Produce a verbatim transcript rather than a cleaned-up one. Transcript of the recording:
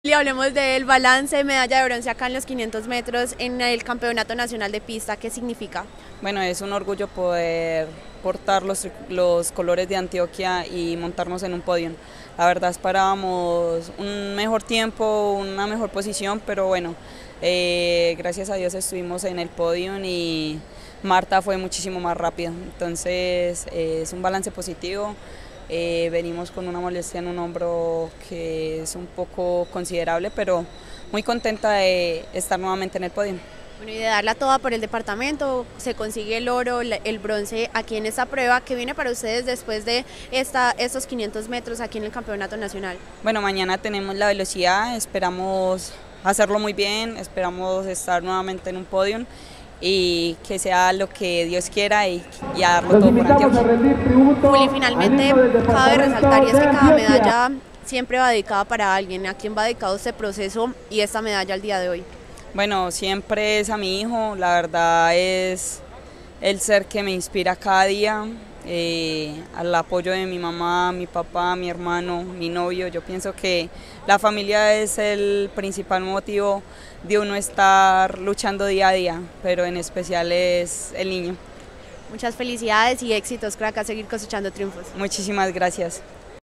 Y hablemos del balance, medalla de bronce acá en los quinientos metros en el Campeonato Nacional de Pista. ¿Qué significa? Bueno, es un orgullo poder portar los, los colores de Antioquia y montarnos en un podio. La verdad esperábamos un mejor tiempo, una mejor posición, pero bueno, eh, gracias a Dios estuvimos en el podio y Marta fue muchísimo más rápida. Entonces eh, es un balance positivo. Eh, venimos con una molestia en un hombro que es un poco considerable, pero muy contenta de estar nuevamente en el podio. Bueno, y de darla toda por el departamento, se consigue el oro, el bronce aquí en esta prueba. ¿Qué viene para ustedes después de esta, estos quinientos metros aquí en el Campeonato Nacional? Bueno, mañana tenemos la velocidad, esperamos hacerlo muy bien, esperamos estar nuevamente en un podio y que sea lo que Dios quiera y, y a darlo todo por Antioquia. Juli, finalmente cabe resaltar y es que cada medalla siempre va dedicada para alguien. ¿A quién va dedicado este proceso y esta medalla al día de hoy? Bueno, siempre es a mi hijo, la verdad es el ser que me inspira cada día, eh, al apoyo de mi mamá, mi papá, mi hermano, mi novio. Yo pienso que la familia es el principal motivo de uno estar luchando día a día, pero en especial es el niño. Muchas felicidades y éxitos, crack, a seguir cosechando triunfos. Muchísimas gracias.